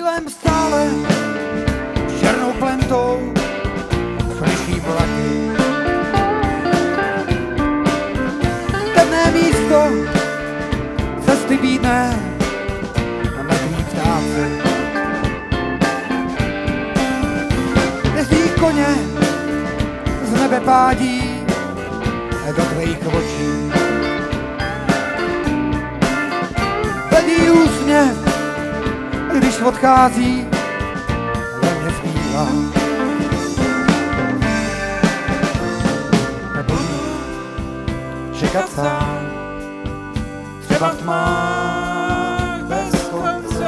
cílem stále s černou plentou slyším vlaky. Temné místo, cesty bídné a mrtví ptáci. Jezdí koně, z nebe pádí do tvých očí. Bledý úsměv, když odchází, ve mně zpívá. Nebudu čekat sám, třeba v tmách bez konce,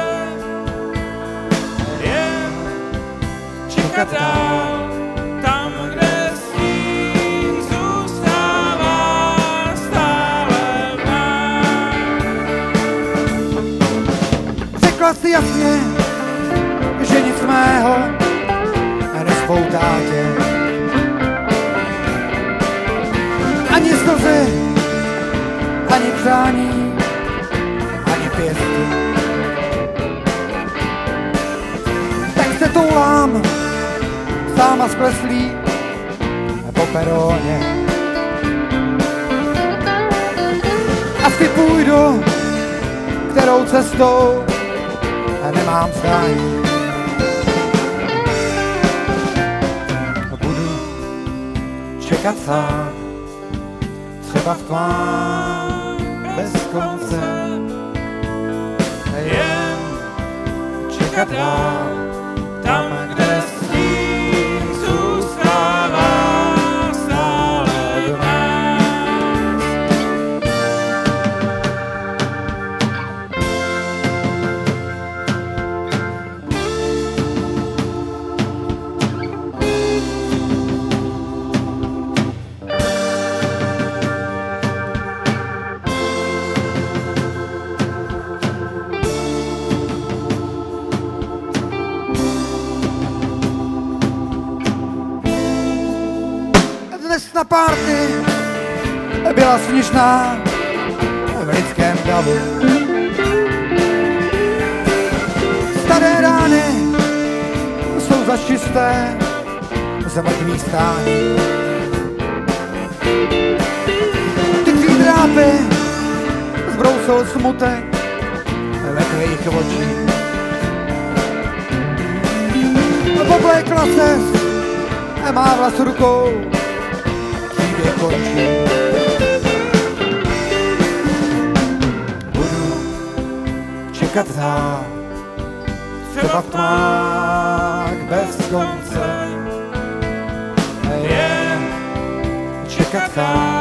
jen čekat dál, tam, kde stín zůstává stále v nás. Řekla si jasně, že nic mého nespoutá tě. Ani slzy, ani přání, ani pěstí. Tak se toulám, sáma skleslí po peroně. Asi půjdu, kterou cestou nemám zdání. Budu čekat sám, třeba v tmách bez konce, jen čekat dál, tam, kde stín zůstává stále v nás. Dnes na párty byla sněžná v lidském davu. Staré rány jsou za čisté za mrtvý stání. Ty tvý drápy zbrousil smutek ve tvých očích. Poblékla ses a mávla s rukou, příběh končí. Budu čekat dál, třeba v tmách bez konce, jen čekat dál.